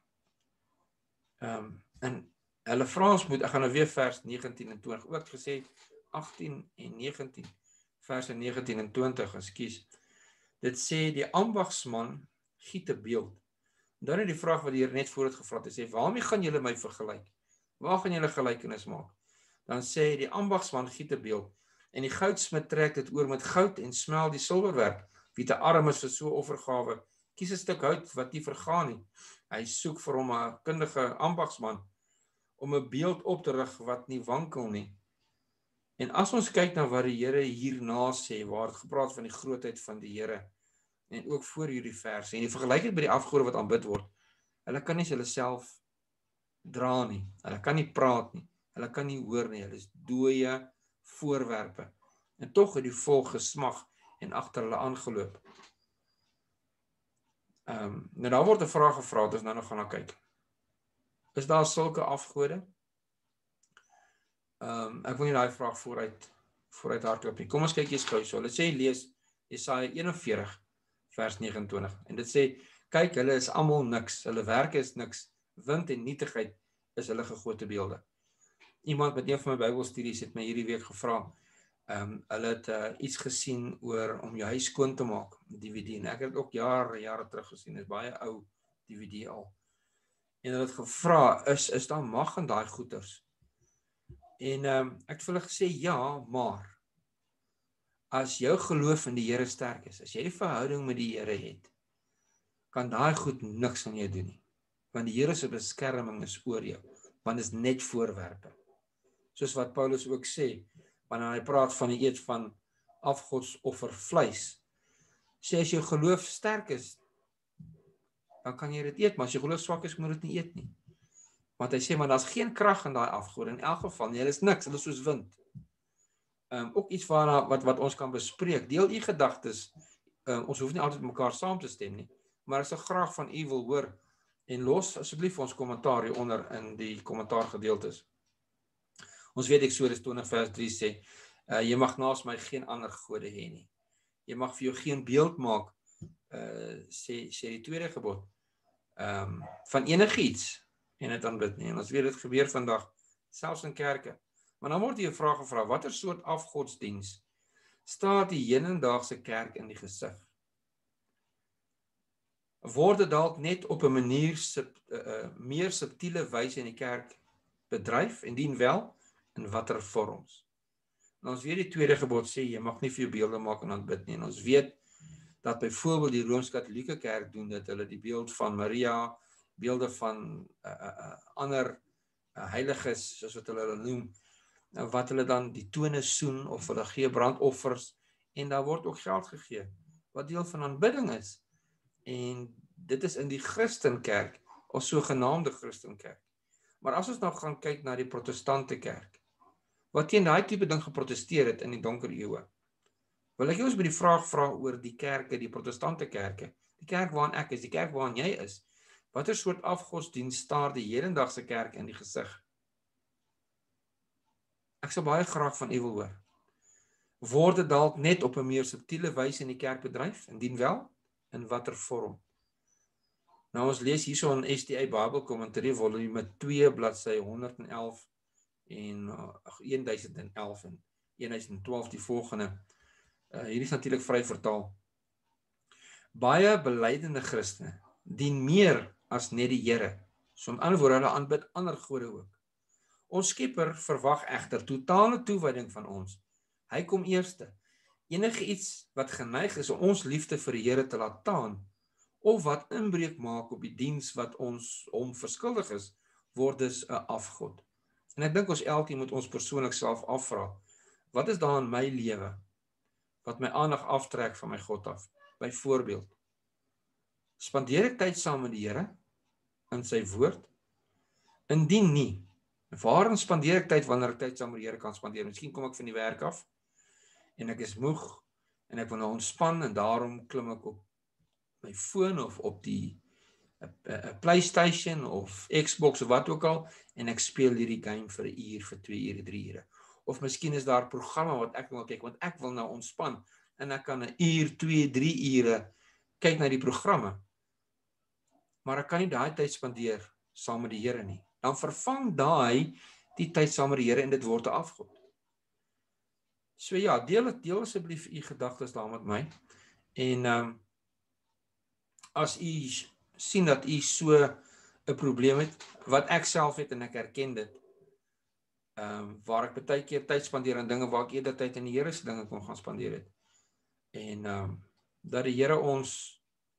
Um, en hulle vra ons moet, ek gaan nou weer vers negentien en twintig, ook gesê agttien en negentien, verse negentien en twintig, ekskuus. Dit sê, die ambagsman giet 'n beeld. En dan het die vraag wat die Here net voor het gevra het, hy sê, waarmee gaan julle my vergelyk? Waar gaan julle gelykenis maak? Dan sê die ambagsman giet 'n beeld, en die goudsmid trek dit oor met goud en smel die silwerwerk. Wie te arm is vir so 'n offergawe, kies 'n stuk hout wat nie vergaan nie. Hy soek vir hom 'n kundige ambagsman om 'n beeld op te rig wat nie wankel nie. En as ons kyk na wat die Here hierna sê, waar het gepraat van die grootheid van die Here, en ook voor hierdie verse, en die vergelyking by die afgode wat aanbid word, hulle kan nie hulle self dra nie, hulle kan nie praat nie, hulle kan nie hoor nie, hulle is dooie voorwerpe, en tog het die volk gesmag en agter hulle aangeloop. Um, nou daar word 'n vraag gevra, dus nou nog gaan na kyk. Is daar sulke afgode? Um, ek wil nie daai vraag vooruit, vooruit hardloop nie. Kom ons kyk eers gou so. Hulle sê, lees Jesaja eenenveertig, vers vyf nege, en dit sê, kyk, hulle is almal niks, hulle werke is niks, wind en nietigheid is hulle gegote beelde. Iemand met een van my Bybelstudies het my hierdie week gevra, um, hulle het uh, iets gesien oor om jou huis skoon te maak, D V D, en ek het ook jare, jare terug gesien, is baie ou D V D al. En hulle het gevra, is, is daar mag in daai goeders? En um, ek het vir hulle gesê, ja, maar, as jou geloof in die Here sterk is, as jy die verhouding met die Here het, kan daai goed niks aan jou doen nie. Want die Here se beskerming is oor jou, want dit is net voorwerpe. Soos wat Paulus ook sê, wanneer hy praat van die eet van afgodsoffer vleis, sê as jou geloof sterk is, dan kan jy dit eet, maar as jou geloof swak is, moet dit nie eet nie. Want hy sê, maar daar is geen krag in daai afgode, in elk geval nie, hulle is niks, hulle is soos wind. Um, ook iets waarna, wat, wat ons kan bespreek, deel die gedagtes, um, ons hoef nie altyd met mekaar saam te stem nie, maar as ek graag van u wil hoor, en los asseblief ons kommentaar hieronder in die kommentaargedeeltes. Ons weet Eksodus twintig vers drie sê, uh, jy mag naas my geen ander gode hê nie. Jy mag vir jou geen beeld maak, uh, sê, sê die tweede gebod, um, van enigiets, en het aanbid nie. En ons weet dit gebeur vandag, selfs in kerke. Maar dan word hier 'n vraag gevra, watter soort afgodsdiens staat die hedendaagse kerk in die gesig? Word dit dalk net op 'n manier sub, uh, meer subtiele wyse in die kerk bedryf, en dien wel, in watter vorms? En ons weet die tweede gebod sê, jy mag nie vir jou beelde maak en aanbid nie. En ons weet dat byvoorbeeld die Rooms-Katolieke kerk doen dit, hulle die beeld van Maria, beelde van uh, uh, ander uh, heiliges, soos wat hulle hulle noem, uh, wat hulle dan die tone soen, of hulle gee brandoffers, en daar word ook geld gegee, wat deel van aanbidding is. En dit is in die Christenkerk, of sogenaamde Christenkerk. Maar as ons nou gaan kyk na die protestante kerk, wat teen daai tipe ding geprotesteer het in die donker eeue, wil ek ons by die vraag vra oor die kerke, die protestante kerke, die kerk waarin ek is, die kerk waarin jy is, watter soort afgodsdiens staar die hedendaagse kerk in die gesig? Ek sal baie graag van u wil hoor. Word dit dalk net op 'n meer subtiele wyse in die kerk bedryf, indien wel, in watter vorm? Nou ons lees hierso in S T A Bybelkommentary volume twee bladsy honderd en elf en uh, honderd en elf en honderd en twaalf die volgende. Uh, hier is natuurlik vry vertaal. Baie belydende Christene dien meer as net die Here. So met ander woorde, hulle aanbid ander gode ook. Ons Skepper verwag egter totale toewyding van ons. Hy kom eerste. Enige iets wat geneig is om ons liefde vir die Here te laat taan, of wat inbreuk maak op die diens wat ons hom verskuldig is, word dus 'n afgod. En ek dink ons elkeen moet ons persoonlik self afvra, wat is daar in my lewe wat my aandag aftrek van my God af? Byvoorbeeld, spandeer ek tyd saam met die Here in sy woord? Indien nie, waarin spandeer ek tyd wanneer ek tyd saam met die Here kan spandeer? Miskien kom ek van die werk af en ek is moeg en ek wil nou ontspan en daarom klim ek op my foon of op die a, a PlayStation of Xbox of wat ook al en ek speel hierdie game vir 'n uur, vir twee ure, drie ure. Of miskien is daar 'n programma wat ek wil kyk want ek wil nou ontspan en ek kan 'n uur, twee, drie ure kyk na die programme. Maar ek kan nie daai tyd spandeer saam met die Here nie. Dan vervang daai die tyd saam met die Here en dit word 'n afgod. So ja, deel deel asseblief u gedagtes daar met my. En ehm um, as u sien dat u so 'n probleem het, wat ek self het en ek erken dit, ehm um, waar ek baie keer tyd spandeer aan dinge waar ek eerder tyd in die Here se dinge kon gaan spandeer het. En ehm um, dat die Here ons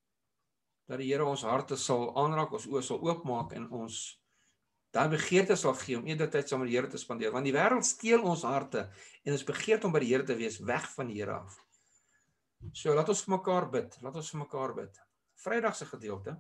dat die Here ons harte sal aanraak, ons oë sal oopmaak en ons daai begeerte sal gee om eerder tyd saam met die Here te spandeer, want die wêreld steel ons harte en ons begeerte om by die Here te wees weg van die Here af. So laat ons vir mekaar bid, laat ons vir mekaar bid. Vrydag se gedeelte,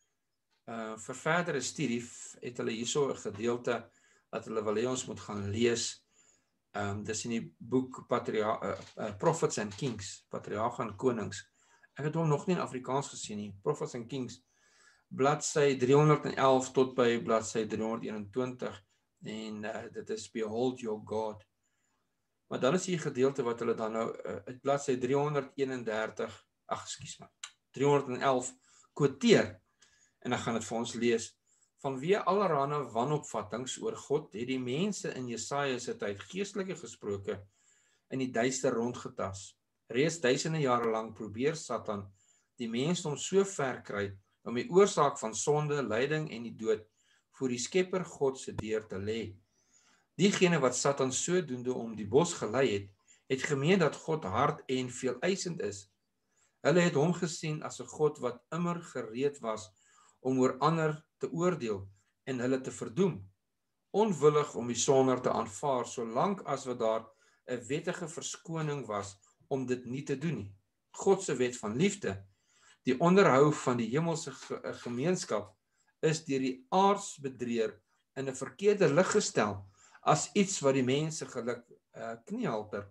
uh, vir verdere studie het hulle hierso 'n gedeelte wat hulle wil hê ons moet gaan lees. Um, dis in die boek Patria uh, uh, Prophets and Kings, Patriarge en Konings. Ek het hom nog nie in Afrikaans gesien nie. Prophets and Kings, bladsy driehonderd elf tot by bladsy driehonderdeenentwintig en uh, dit is Behold Your God. Maar dan is hier 'n gedeelte wat hulle dan nou uh, uit bladsy driehonderdeenendertig, ag ekskuus maar, driehonderdelf quoteer en dan gaan dit vir ons lees. Vanweë allerlei wanopvattinge oor God het die mense in Jesaja se tyd geestelike gesproke in die duister rondgetas. Reeds duisende jare lank probeer Satan die mensdom so ver kry om die oorsaak van sonde, lyding en die dood voor die Skepper God se deur te lê. Diegene wat Satan sodoende om die bos gelei het, het gemeen dat God hard en veeleisend is. Hulle het hom gesien as 'n God wat immer gereed was om oor ander te oordeel en hulle te verdoem, onwillig om die sondaar te aanvaar solank as wat daar 'n wettige verskoning was om dit nie te doen nie. God se wet van liefde, die onderhou van die hemelse ge gemeenskap, is deur die aardsbedrieër in 'n verkeerde lig gestel as iets wat die mense geluk uh, kniehalter.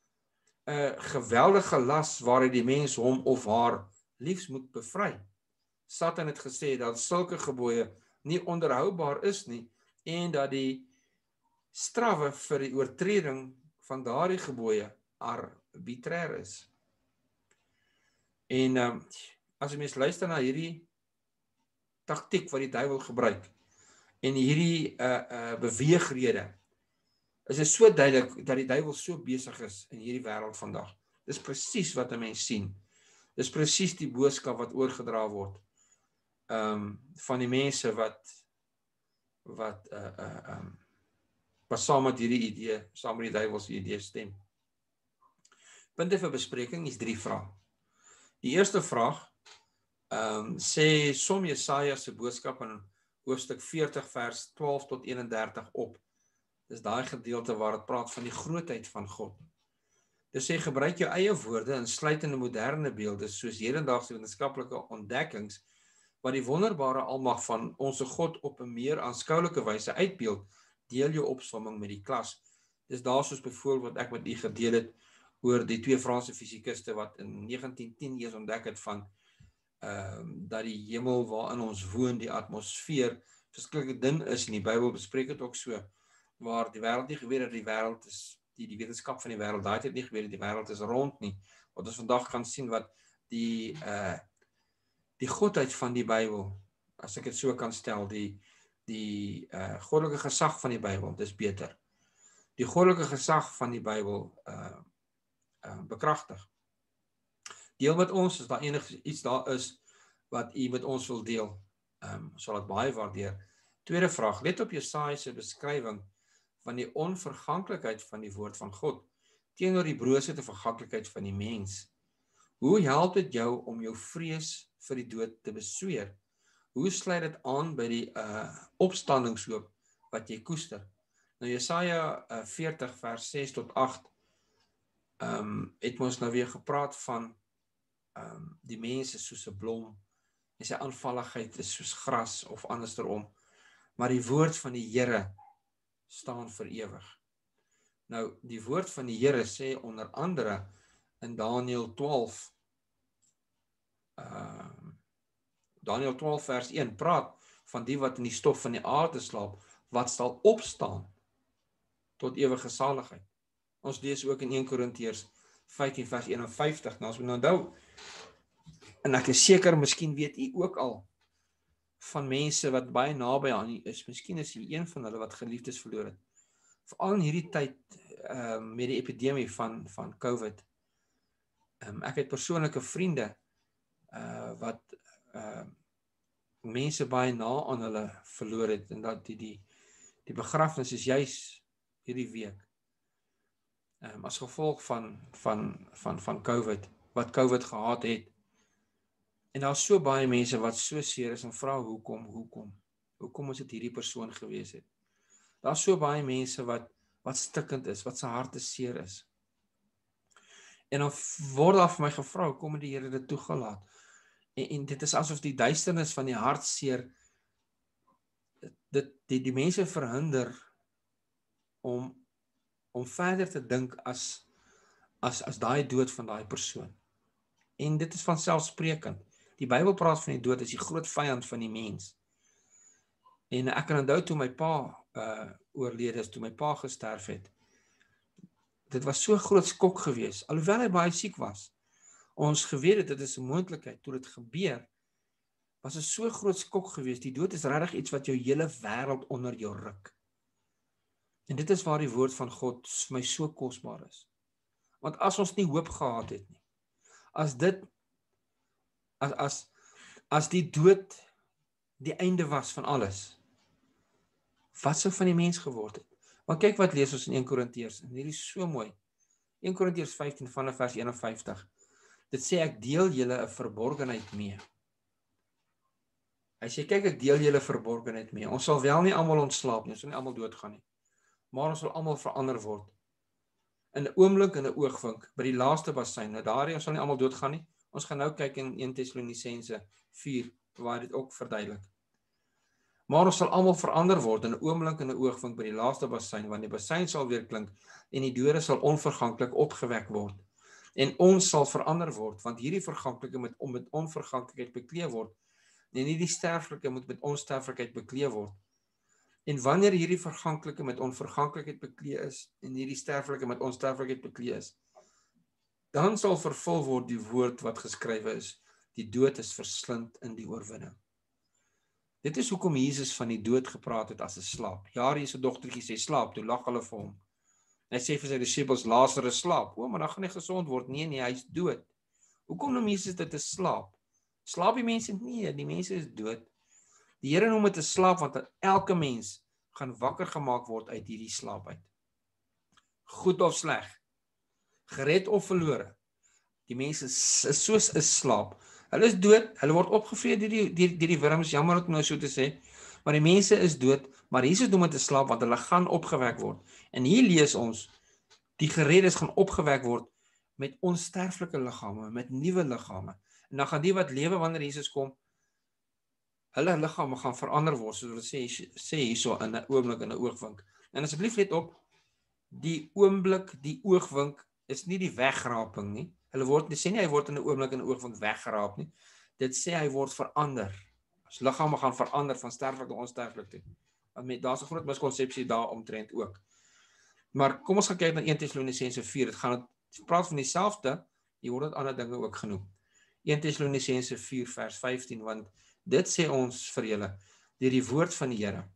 'n geweldige las waaruit die mens hom of haar liefs moet bevry. Satan het gesê dat sulke gebooie nie onderhoubaar is nie en dat die strawwe vir die oortreding van daardie gebooie arbitrair is. En um, as jy mens luister na hierdie taktiek wat die duiwel gebruik en hierdie uh, uh, beweegrede, is dit so duidelik dat die duiwel so besig is in hierdie wêreld vandag. Dis presies wat 'n mens sien. Dis presies die boodskap wat oorgedra word um, van die mense wat wat uh, uh, um, wat saam met hierdie idee, saam met die duiwelse idee stem. Punte vir bespreking is drie vrae. Die eerste vraag um, sê som Jesaja se boodskap in hoofstuk veertig vers twaalf tot eenendertig op. Dis daai gedeelte waar dit praat van die grootheid van God. Dit sê gebruik jou eie woorde insluitende moderne beelde soos hedendaagse wetenskaplike ontdekkings wat die wonderbare almag van ons God op 'n meer aanskoulike wyse uitbeeld. Deel jou opsomming met die klas. Dis daar soos byvoorbeeld wat ek met u gedeel het oor die twee Franse fisikuste wat in negentien tien eers ontdek het van ehm um, dat die hemel waarin ons woon, die atmosfeer, verskillike ding is en die Bybel bespreek dit ook so, waar die wêreld nie geweet dat die wêreld is, die die wetenskap van die wêreld, daai het nie geweet dat die wêreld is rond nie. Wat ons vandag kan sien wat die uh die godheid van die Bybel, as ek dit so kan stel, die die uh goddelike gesag van die Bybel, dis beter. Die goddelike gesag van die Bybel uh uh bekragtig. Deel met ons as daar enig iets daar is wat u met ons wil deel. Um, sal dit baie waardeer. Tweede vraag, let op Jesaja se beskrywing van die onverganklikheid van die woord van God teenoor die broosheid en verganklikheid van die mens. Hoe help dit jou om jou vrees vir die dood te besweer? Hoe sluit dit aan by die uh, opstandingshoop wat jy koester? Nou Jesaja uh, veertig vers ses tot agt um, het ons nou weer gepraat van um, die mens is soos 'n blom en sy aanvalligheid is soos gras of andersom, maar die woord van die Here staan vir ewig. Nou die woord van die Here sê onder andere in Daniël twaalf uh, Daniël twaalf vers een praat van die wat in die stof van die aarde slaap, wat sal opstaan tot ewige saligheid. Ons lees ook in eerste Korintiërs vyftien vers eenenvyftig. Nou as we nou onthou, en ek is seker, miskien weet u ook al van mense wat baie naby aan u is. Miskien is u een van hulle wat geliefdes verloor het. Veral in hierdie tyd uh, met die epidemie van, van COVID. Um, ek het persoonlike vriende uh, wat uh, mense baie na aan hulle verloor het, en dat die, die, die begrafnis is juis hierdie week. Um, as gevolg van, van, van, van COVID, wat COVID gehad het. En daar is so baie mense wat so seer is en vra hoekom, hoekom, hoekom is dit hierdie persoon gewees het. Daar is so baie mense wat, wat stikkend is, wat sy harte seer is. En dan word daar vir my gevra, hoekom het die Here dit toegelaat? En, en dit is asof die duisternis van die hartseer dit die, die mense verhinder om om verder te dink as as as daai dood van daai persoon. En dit is vanselfsprekend. Die Bybel praat van die dood as die groot vyand van die mens. En ek kan onthou toe my pa uh oorlede is, toe my pa gesterf het. Dit was so groot skok geweest, alhoewel hy baie siek was. Ons geweet het dit is 'n moontlikheid, toe dit gebeur, was 'n so groot skok geweest. Die dood is regtig iets wat jou hele wêreld onder jou ruk. En dit is waar die woord van God vir my so kosbaar is. Want as ons nie hoop gehad het nie, as dit, as, as, as die dood die einde was van alles, wat sou van die mens geword het? Want kyk wat lees ons in eerste Korintiërs, en hierdie is so mooi. eerste Korintiërs vyftien vanaf vers eenenvyftig. Dit sê ek deel julle 'n verborgenheid mee. Hy sê kyk ek deel julle verborgenheid mee. Ons sal wel nie almal ontslaap nie, ons sal nie almal doodgaan nie. Maar ons sal almal verander word. In 'n oomblik en 'n oogwink by die laaste bassein. Nou daardie ons sal nie almal doodgaan nie. Ons gaan nou kyk in eerste Tessalonisense vier waar dit ook verduidelik. Maar ons sal almal verander word in 'n oomblik en 'n oogwink by die laaste bassein, want die bassein sal weer klink en die dode sal onverganklik opgewek word. En ons sal verander word, want hierdie verganklike moet om met onverganklikheid bekleed word. En hierdie sterflike moet met onsterflikheid bekleed word. En wanneer hierdie verganklike met onverganklikheid bekleed is en hierdie sterflike met onsterflikheid bekleed is, dan sal vervul word die woord wat geskrywe is, die dood is verslind in die oorwinning. Dit is hoekom Jesus van die dood gepraat het as 'n slaap. Jairus se dogtertjie sê slaap, toe lag hulle vir hom. Hy sê vir sy disippels, Lazarus slaap. O, maar dan gaan hy gesond word. Nee, nee, hy's dood. Hoekom noem Jesus dit 'n slaap? Slaap die mense? Nee, die mense is dood. Die Here noem dit 'n slaap, want elke mens gaan wakker gemaak word uit hierdie slaap uit. Goed of sleg, gered of verlore. Die mense is, is soos 'n slaap. Hulle is dood, hulle word opgevreet deur die, die, die, die wurms, jammer om nou so te sê, maar die mense is dood, maar Jesus noem dit 'n slaap, want hulle gaan opgewek word. En hier lees ons, die gereddes gaan opgewek word met onsterflike liggame, met nuwe liggame. En dan gaan die wat lewe wanneer Jesus kom, hulle liggame gaan verander word, soos hulle sê, sê hierso in 'n oomblik en 'n oogwink. En asseblief let op, die oomblik, die oogwink is nie die wegraping nie. Hulle word, sê nie hy word in 'n oomblik en 'n oogwink weggeraap nie. Dit sê hy word verander. Ons liggame gaan verander van sterflik na onsterflik toe. Want daar's 'n groot miskonsepsie daar omtrent ook. Maar kom ons gaan kyk na eerste Tessalonisense vier. Dit gaan dit praat van dieselfde, hier word dit ander dinge ook genoem. eerste Tessalonisense vier vers vyftien, want dit sê ons vir julle deur die woord van die Here,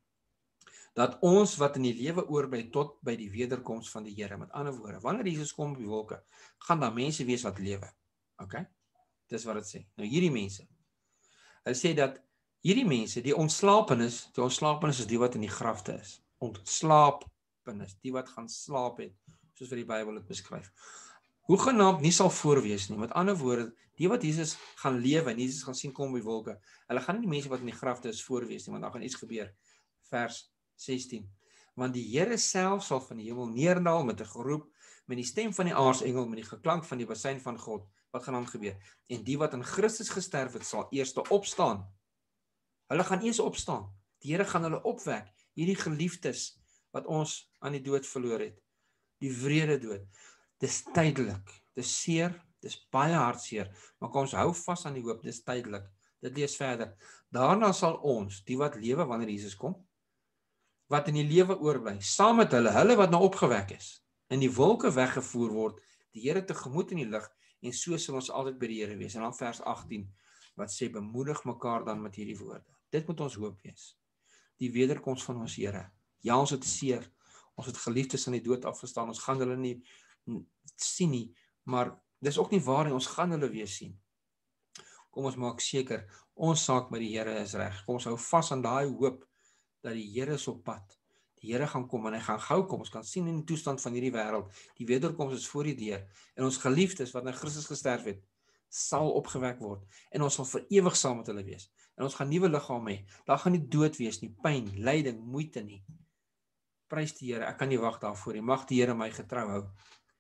dat ons wat in die lewe oorbly tot by die wederkoms van die Here, met ander woorde, wanneer Jesus kom op die wolke, gaan daar mense wees wat lewe. OK? Dis wat dit sê. Nou hierdie mense, Hy sê dat hierdie mense, die ontslapenis, die ontslapenis is die wat in die grafte is. Ontslapenis, die wat gaan slaap het, soos wat die Bybel dit beskryf. Hoegenaamd nie sal voorwees nie. Met ander woorde, die wat Jesus gaan lewe en Jesus gaan sien kom by wolke, hulle gaan nie die mense wat in die grafte is voorwees nie, want daar gaan iets gebeur. Vers sestien. Want die Here self sal van die hemel neerdaal met 'n geroep, met die stem van die aartsengel, met die geklank van die bassein van God. Wat gaan dan gebeur? En die wat in Christus gesterf het, sal eers opstaan. Hulle gaan eers opstaan. Die Here gaan hulle opwek. Hierdie geliefdes wat ons aan die dood verloor het. Die wrede dood. Dis tydelik. Dis seer. Dis baie hartseer. Maar kom ons hou vas aan die hoop. Dis tydelik. Dit lees verder. Daarna sal ons, die wat lewe wanneer Jesus kom, wat in die lewe oorbly, saam met hulle, hulle wat nou opgewek is, in die wolke weggevoer word, die Here tegemoet in die lig, en so sal ons altyd by die Here wees. En dan vers agttien, wat sê, bemoedig mekaar dan met hierdie woorde. Dit moet ons hoop wees. Die wederkoms van ons Here. Ja, ons het seer, ons het geliefdes aan die dood afgestaan, ons gaan hulle nie sien nie, maar dis ook nie waar nie, ons gaan hulle weer sien. Kom ons maak seker, ons saak met die Here is reg. Kom ons hou vas aan daai hoop, dat die Here is op pad. Die Here gaan kom en hy gaan gou kom. Ons kan sien in die toestand van hierdie wêreld. Die wederkoms is voor die deur. En ons geliefdes wat in Christus gesterf het, sal opgewek word. En ons sal vir ewig saam met hulle wees. En ons gaan nuwe liggame hê. Daar gaan nie dood wees nie, pyn, lyding, moeite nie. Prys die Here. Ek kan nie wag daarvoor nie. Mag die Here my getrou hou.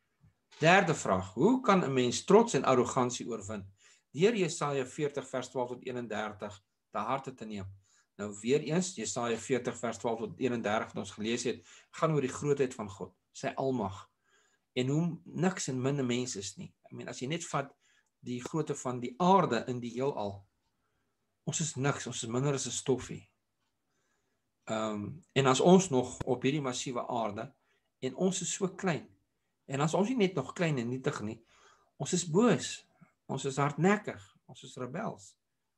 Derde vraag. Hoe kan 'n mens trots en arrogansie oorwin? Deur Jesaja veertig vers twaalf tot eenendertig te harte te neem. Nou weer eens, Jesaja veertig vers twaalf tot eenendertig wat ons gelees het, gaan oor die grootheid van God, sy almag, en hoe niks en min 'n mens is nie. I mean, as jy net vat die grootte van die aarde in die heelal, ons is niks, ons is minder as 'n stoffie. Um, en as ons nog op hierdie massiewe aarde, en ons is so klein, en as ons nie net nog klein en nietig nie, ons is boos, ons is hardnekkig, ons is rebels.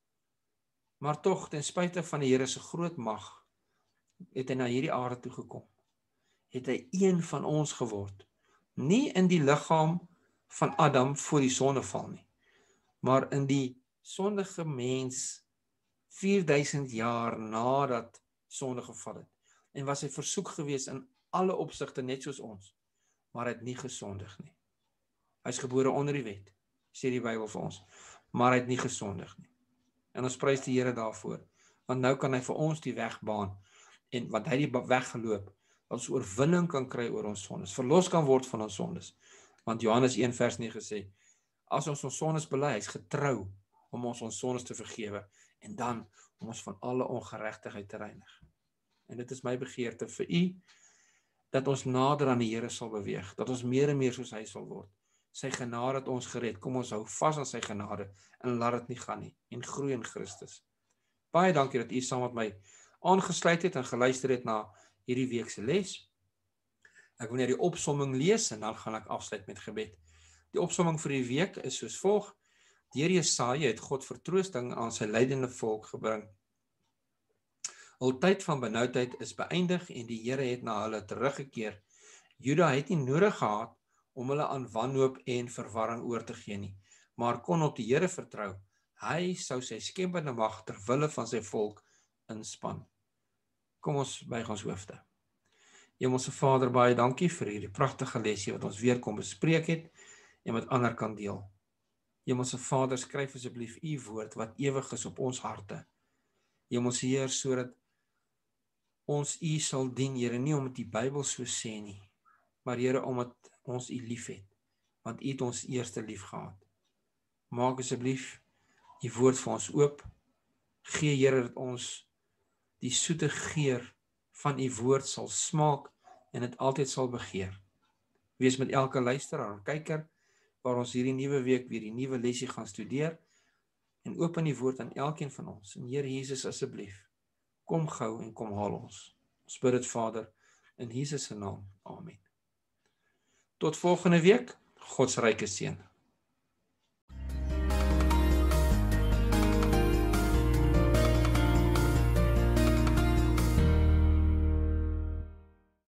Maar tog, ten spyte van die Here se groot mag, het hy na hierdie aarde toe gekom. Het hy een van ons geword. Nie in die liggaam van Adam voor die sondeval nie, maar in die sondige mens vierduisend jaar nadat sonde geval het. En was hy versoek gewees in alle opsigte net soos ons, maar hy het nie gesondig nie. Hy is gebore onder die wet, sê die Bybel vir ons, maar hy het nie gesondig nie. En ons prys die Here daarvoor, want nou kan hy vir ons die weg baan, en want hy die weg geloop, dat ons oorwinning kan kry oor ons sondes, verlos kan word van ons sondes. Want Johannes een vers nege sê, as ons ons sondes bely, hy is getrou om ons ons sondes te vergewe, en dan om ons van alle ongeregtigheid te reinig. En dit is my begeerte vir u, dat ons nader aan die Here sal beweeg, dat ons meer en meer soos hy sal word. Sy genade het ons gered, kom ons hou vas aan sy genade, en laat dit nie gaan nie, en groei in Christus. Baie dankie dat u saam met my aangesluit het, en geluister het na hierdie week se les. Ek wil net die opsomming lees, en dan gaan ek afsluit met gebed. Die opsomming vir die week is soos volg. Deur Jesaja het God vertroosting aan sy lydende volk gebring. Hul tyd van benoudheid is beëindig, en die Here het na hulle teruggekeer. Juda het nie nodig gehad om hulle aan wanhoop en verwarring oor te gee nie, maar kon op die Here vertrou. Hy sou sy skepende mag ter wille van sy volk inspan. Kom ons buig ons hoofde. Hemelse Vader, baie dankie vir hierdie pragtige lesie wat ons weer kon bespreek het en met ander kan deel. Hemelse Vader, skryf asseblief u woord wat ewig is op ons harte. Hemelse Heer, sodat ons u sal dien, Here, nie omdat die Bybel so sê nie, maar Here, omdat ons u lief het, want u het ons eerste lief gehad. Maak asseblief die woord vir ons oop. Gee, Here, dat ons die soete geur van u woord sal smaak en dit altyd sal begeer. Wees met elke luisteraar en kyker, waar ons hierdie nuwe week weer die nuwe lesie gaan studeer, en open die woord aan elkeen van ons. En Here Jesus, asseblief, kom gou en kom haal ons. Ons bid dit, Vader, in Jesus se naam. Amen. Tot volgende week, God se ryke seën.